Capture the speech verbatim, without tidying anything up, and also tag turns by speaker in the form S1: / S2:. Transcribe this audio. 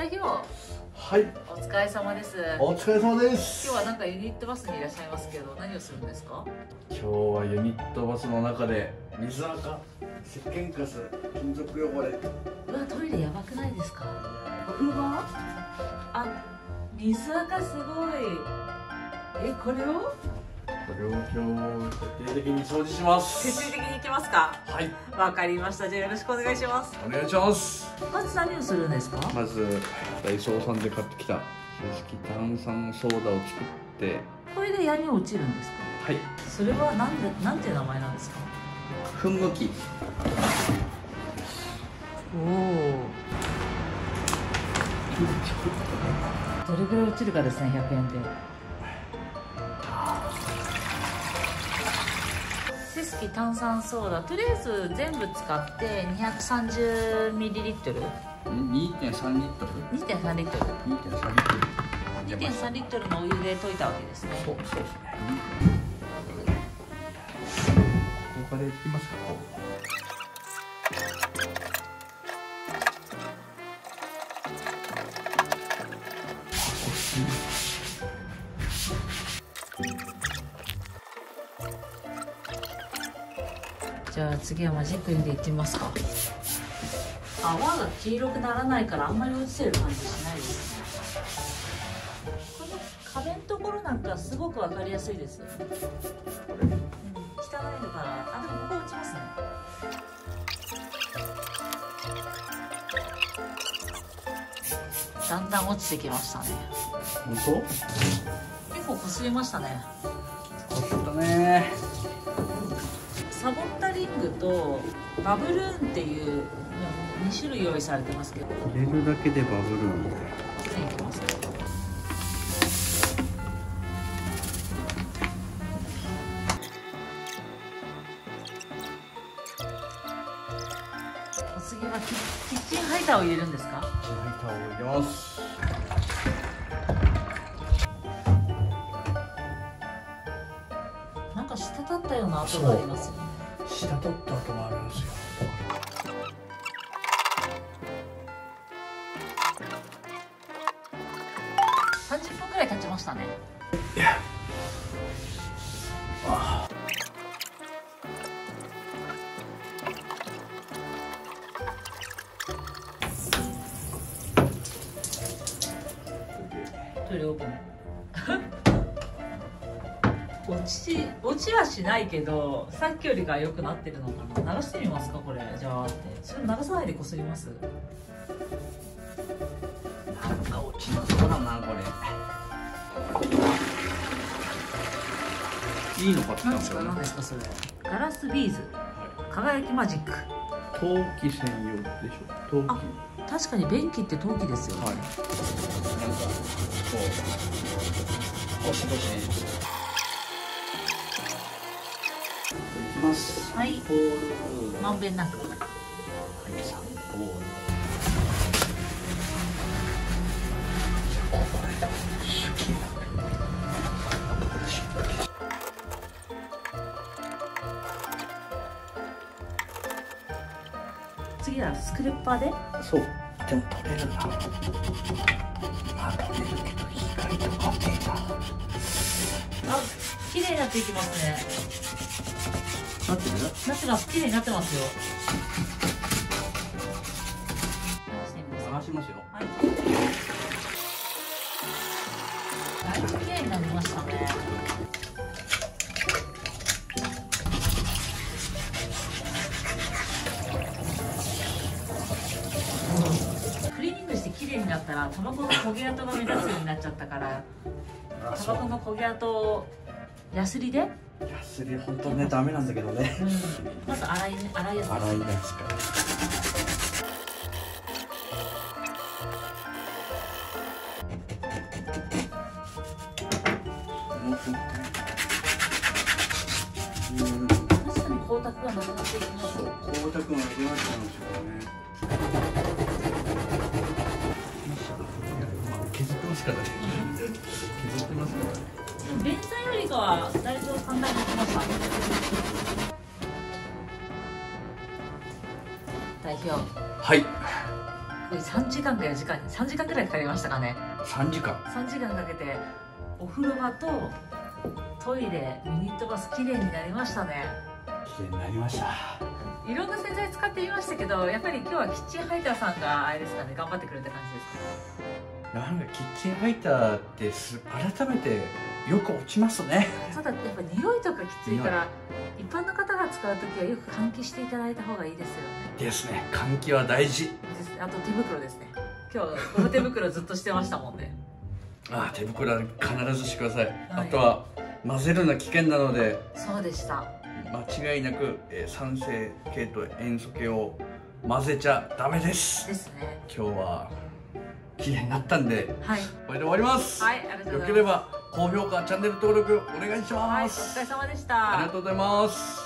S1: 代表、
S2: はい、
S1: お疲れ様です。
S2: お疲れ様です。
S1: 今日はなんかユニットバスにいらっしゃいますけど、何をするんですか？
S2: 今日はユニットバスの中で水垢、石鹸カス、金属汚れ。
S1: うわ、トイレやばくないですか？お風呂場？あ、水垢すごい。え、これを？
S2: これを今日徹底的に掃除します。
S1: 徹底的に行きますか？はい。わかりました。じゃあよろしくお願いします。
S2: お願いします。
S1: まず何をするんですか？
S2: まずダイソーさんで買ってきた石炭酸ソーダを作って。
S1: これで屋根落ちるんですか？
S2: はい。それ
S1: はなんで、なんていう名前なんですか？
S2: 噴霧器。
S1: おお。どれぐらい落ちるかですね、ひゃくえんで。セスキ炭酸ソーダ、とりあえず全部使ってにひゃくさんじゅうミリリットル。
S2: にてんさんリットル。
S1: にてんさんリットル。
S2: にてんさんリットル。
S1: にてんさんリットルのお湯で溶いたわけですね。
S2: そう、そうですね。ここからいきますか。
S1: じゃあ次はマジックでいってみますか。泡が黄色くならないからあんまり落ちてる感じしないですね。この壁のところなんかすごくわかりやすいですよね。うん、汚いのかな。あ、でもここ落ちますね。だんだん落ちてきましたね。
S2: 本
S1: 当？結構こすりましたね。
S2: こすったね。
S1: サボッタリングとバブルーンっていうに種類用意されてますけど、
S2: 入れるだけでバブルーンみたいな。
S1: いきますね。お次はキッチンハイターを入れるんですか？
S2: キッチンハイターを入れます。
S1: なんか滴ったような跡がありますよね。
S2: 滴った跡があるんですよ。
S1: さんじゅっぷんくらい経ちましたね。
S2: ああ、
S1: トイレオープン。落ち落ちはしないけど、さっきよりが良くなってるのかな。流してみますか、これ。じゃあってそれ流さないでこすります。
S2: なんか落ちなそうだな、これ。いいの買ってたんですよね。
S1: 何ですかそれ。ガラスビーズ、輝きマジック。
S2: 陶器専用でしょ。陶器。
S1: 確かに便器って陶器ですよね。はい。なんか
S2: こうゴシゴシいきます。
S1: はい。まんべんなく。はい、
S2: さんボール。
S1: 次はスクレッパーで。
S2: そう。でも取れるな。あ、取れるけど意外と硬いな。
S1: あ、綺麗になっていきますね。
S2: なってる？
S1: なってます。綺麗になってますよ。
S2: 流しますよ。
S1: はい。だいぶ綺麗になりましたね。クリーニングして綺麗になったらタバコの焦げ跡が目立つようになっちゃったから、タバコの焦げ跡をヤスリで。
S2: ヤスリ本当ねダメなんだけどね。
S1: うん、まず洗い洗いやすい。
S2: 洗いやすか。
S1: 確かに光沢がなくなっていきます。
S2: そう、光沢が出ましたんですからね。削ってますからね。削ってますからね。
S1: 便座よりかはだいぶ簡単にできました。代表。
S2: はい。
S1: さんじかんかよじかんさんじかんくらいかかりましたかね。
S2: さんじかん
S1: さんじかんかけてお風呂場とトイレユニットバスきれいになりましたね。
S2: 綺麗になりました。
S1: いろんな洗剤使ってみましたけど、やっぱり今日はキッチンハイターさんがあれですかね、頑張ってくれた感じですか。
S2: なんかキッチンハイターってす改めてよく落ちますね。
S1: ただやっぱ匂いとかきついから一般の方が使う時はよく換気していただいた方がいいですよね。
S2: ですね。換気は大事
S1: ですね。あと手袋ですね。今日ゴム手袋ずっとしてましたもんね。
S2: ああ、手袋は必ずしてください、
S1: はい、
S2: あとは混ぜるのは危険なので、
S1: そうでした、
S2: 間違いなく、えー、酸性系と塩素系を混ぜちゃダメです
S1: ですね。
S2: 今日は綺麗になったんで、
S1: はい、
S2: これで終わります。
S1: はい、ありがとうございます。
S2: よければ高評価チャンネル登録お願いします。
S1: はい、お疲れ様でした。
S2: ありがとうございます。